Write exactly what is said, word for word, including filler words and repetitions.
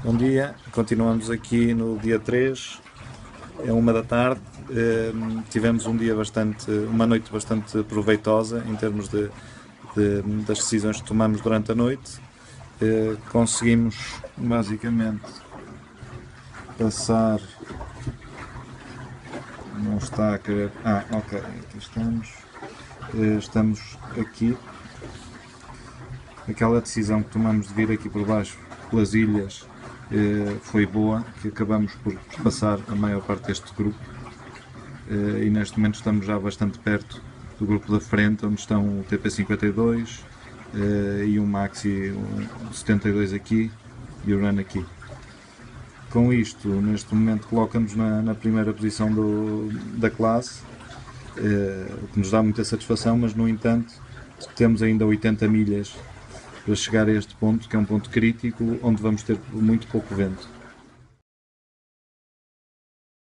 Bom dia, continuamos aqui no dia três, é uma da tarde. Tivemos um dia bastante, uma noite bastante proveitosa em termos de, de- das decisões que tomamos durante a noite. Eh, Conseguimos basicamente passar. Não está a querer. Ah, ok, aqui estamos. Eh, Estamos aqui. Aquela decisão que tomamos de vir aqui por baixo, pelas ilhas, eh, foi boa, que acabamos por passar a maior parte deste grupo. Eh, e neste momento estamos já bastante perto do grupo da frente, onde estão o T P cinquenta e dois eh, e o Maxi o setenta e dois aqui e o Run aqui. Com isto, neste momento, coloca-nos na, na primeira posição do, da classe, eh, o que nos dá muita satisfação, mas no entanto temos ainda oitenta milhas para chegar a este ponto, que é um ponto crítico, onde vamos ter muito pouco vento.